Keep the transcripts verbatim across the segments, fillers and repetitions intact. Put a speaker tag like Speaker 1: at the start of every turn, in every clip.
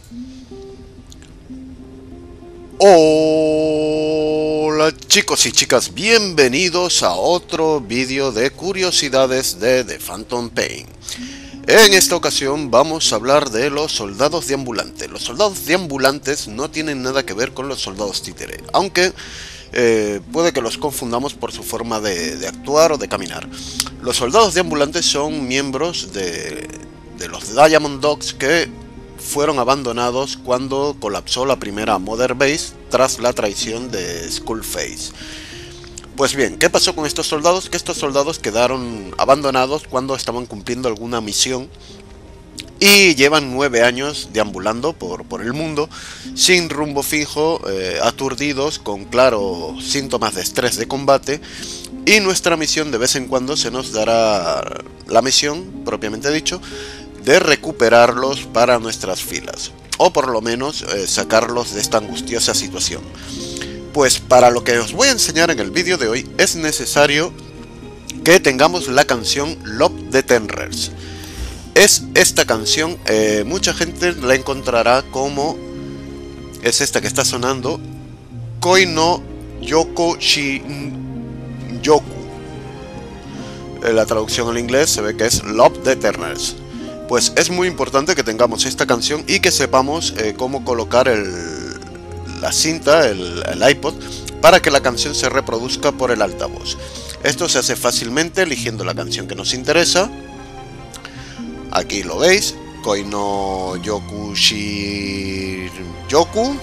Speaker 1: Hola chicos y chicas, bienvenidos a otro vídeo de curiosidades de The Phantom Pain. En esta ocasión vamos a hablar de los soldados deambulantes. Los soldados deambulantes no tienen nada que ver con los soldados títere, aunque eh, puede que los confundamos por su forma de, de actuar o de caminar. Los soldados deambulantes son miembros de, de los Diamond Dogs que fueron abandonados cuando colapsó la primera Mother Base tras la traición de Skullface. Pues bien, ¿qué pasó con estos soldados? Que estos soldados quedaron abandonados cuando estaban cumpliendo alguna misión y llevan nueve años deambulando por, por el mundo sin rumbo fijo, eh, aturdidos, con claros síntomas de estrés de combate, y nuestra misión de vez en cuando se nos dará la misión, propiamente dicho, de recuperarlos para nuestras filas, o por lo menos eh, sacarlos de esta angustiosa situación. Pues para lo que os voy a enseñar en el vídeo de hoy es necesario que tengamos la canción Love the Terrors. Es esta canción, eh, mucha gente la encontrará como, es esta que está sonando, Koi no Yoko Shin Yoku. Eh, la traducción al inglés se ve que es Love the Terrors. Pues es muy importante que tengamos esta canción y que sepamos eh, cómo colocar el, la cinta, el, el iPod, para que la canción se reproduzca por el altavoz. Esto se hace fácilmente eligiendo la canción que nos interesa. Aquí lo veis, Koi no Yoku Shin Yoku.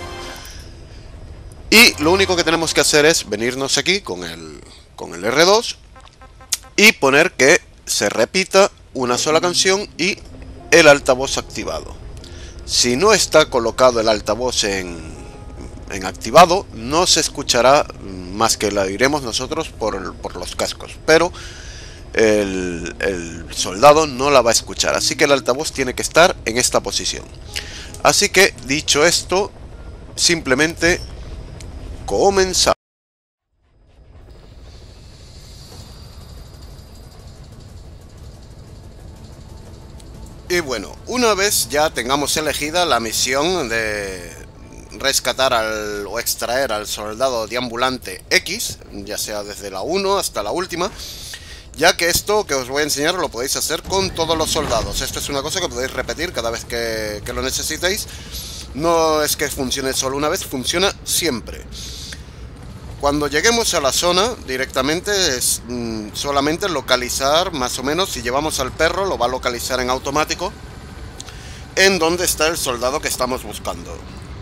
Speaker 1: Y lo único que tenemos que hacer es venirnos aquí con el, con el erre dos y poner que se repita una sola canción y el altavoz activado. Si no está colocado el altavoz en, en activado, no se escuchará más que la oiremos nosotros por, por los cascos, pero el, el soldado no la va a escuchar, así que el altavoz tiene que estar en esta posición. Así que dicho esto, simplemente comenzamos. Y bueno, una vez ya tengamos elegida la misión de rescatar al, o extraer al soldado deambulante X, ya sea desde la uno hasta la última, ya que esto que os voy a enseñar lo podéis hacer con todos los soldados. Esto es una cosa que podéis repetir cada vez que, que lo necesitéis. No es que funcione solo una vez, funciona siempre. Cuando lleguemos a la zona, directamente es mmm, solamente localizar, más o menos, si llevamos al perro, lo va a localizar en automático en donde está el soldado que estamos buscando.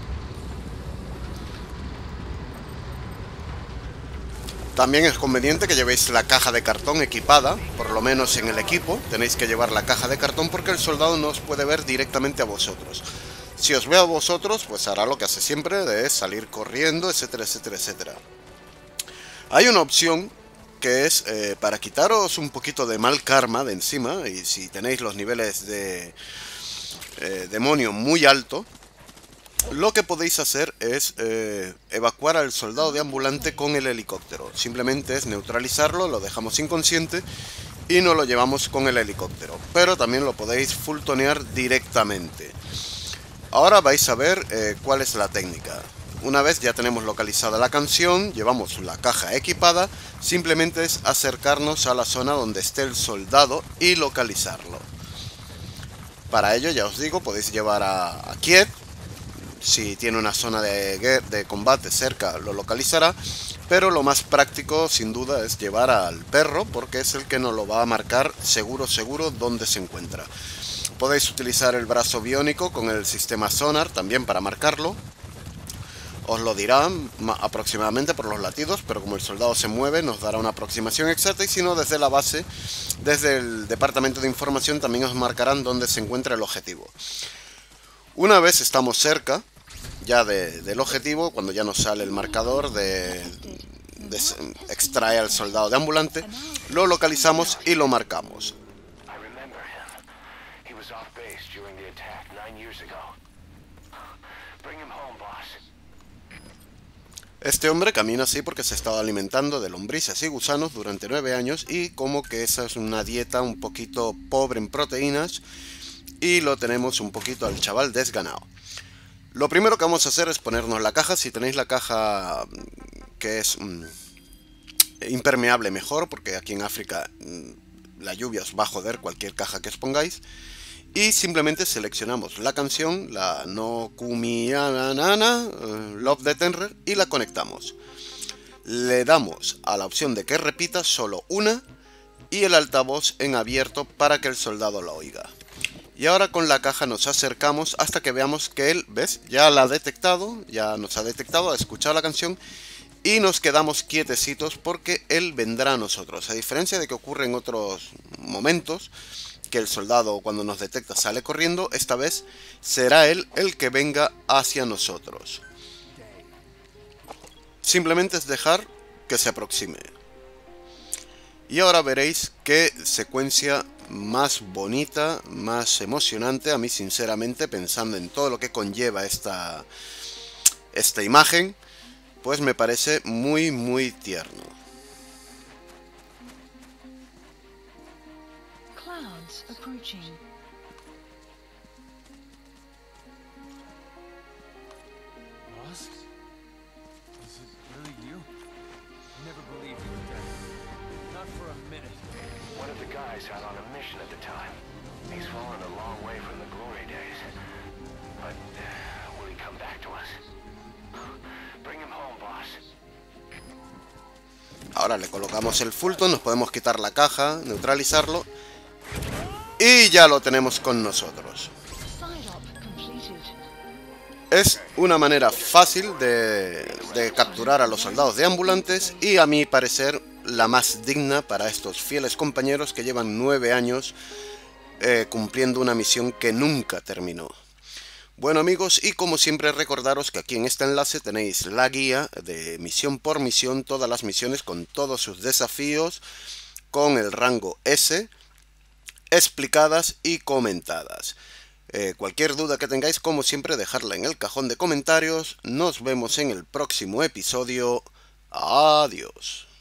Speaker 1: También es conveniente que llevéis la caja de cartón equipada, por lo menos en el equipo, tenéis que llevar la caja de cartón porque el soldado no os puede ver directamente a vosotros. Si os ve a vosotros, pues hará lo que hace siempre, de salir corriendo, etcétera, etcétera, etcétera. Hay una opción que es eh, para quitaros un poquito de mal karma de encima, y si tenéis los niveles de eh, demonio muy alto, lo que podéis hacer es eh, evacuar al soldado deambulante con el helicóptero. Simplemente es neutralizarlo, lo dejamos inconsciente y nos lo llevamos con el helicóptero. Pero también lo podéis fulltonear directamente. Ahora vais a ver eh, cuál es la técnica. Una vez ya tenemos localizada la canción, llevamos la caja equipada, simplemente es acercarnos a la zona donde esté el soldado y localizarlo. Para ello, ya os digo, podéis llevar a, a Kiet. Si tiene una zona de, de combate cerca, lo localizará. Pero lo más práctico, sin duda, es llevar al perro, porque es el que nos lo va a marcar seguro, seguro, dónde se encuentra. Podéis utilizar el brazo biónico con el sistema sonar también para marcarlo. Os lo dirá aproximadamente por los latidos, pero como el soldado se mueve nos dará una aproximación exacta, y si no, desde la base, desde el departamento de información, también os marcarán dónde se encuentra el objetivo. Una vez estamos cerca ya de, del objetivo, cuando ya nos sale el marcador de, de extrae al soldado deambulante, lo localizamos y lo marcamos. Este hombre camina así porque se ha estado alimentando de lombrices y gusanos durante nueve años, y como que esa es una dieta un poquito pobre en proteínas, y lo tenemos un poquito al chaval desganado. Lo primero que vamos a hacer es ponernos la caja. Si tenéis la caja que es mm, impermeable, mejor, porque aquí en África mm, la lluvia os va a joder cualquier caja que os pongáis. Y simplemente seleccionamos la canción, la No Kumianana, uh, Love the Tenrer, y la conectamos. Le damos a la opción de que repita solo una y el altavoz en abierto para que el soldado la oiga. Y ahora con la caja nos acercamos hasta que veamos que él, ¿ves? Ya la ha detectado, ya nos ha detectado, ha escuchado la canción y nos quedamos quietecitos porque él vendrá a nosotros. A diferencia de que ocurre en otros momentos, que el soldado cuando nos detecta sale corriendo, esta vez será él el que venga hacia nosotros. Simplemente es dejar que se aproxime. Y ahora veréis qué secuencia más bonita, más emocionante. A mí sinceramente, pensando en todo lo que conlleva esta, esta imagen, pues me parece muy muy tierno.
Speaker 2: Clouds approaching.
Speaker 3: Lost? Is it really you? I never believed you were dead. Not for a minute.
Speaker 4: One of the guys out on a mission at the time. He's fallen a long way from the glory days. But uh, will he come back to us? Bring him home, boss.
Speaker 1: Ahora le colocamos el Fulton, nos podemos quitar la caja, neutralizarlo. Y ya lo tenemos con nosotros. Es una manera fácil de, de capturar a los soldados de ambulantes y a mi parecer la más digna para estos fieles compañeros que llevan nueve años eh, cumpliendo una misión que nunca terminó. Bueno amigos, y como siempre recordaros que aquí en este enlace tenéis la guía de misión por misión, todas las misiones con todos sus desafíos, con el rango S, explicadas y comentadas. Eh, cualquier duda que tengáis, como siempre, dejadla en el cajón de comentarios. Nos vemos en el próximo episodio. Adiós.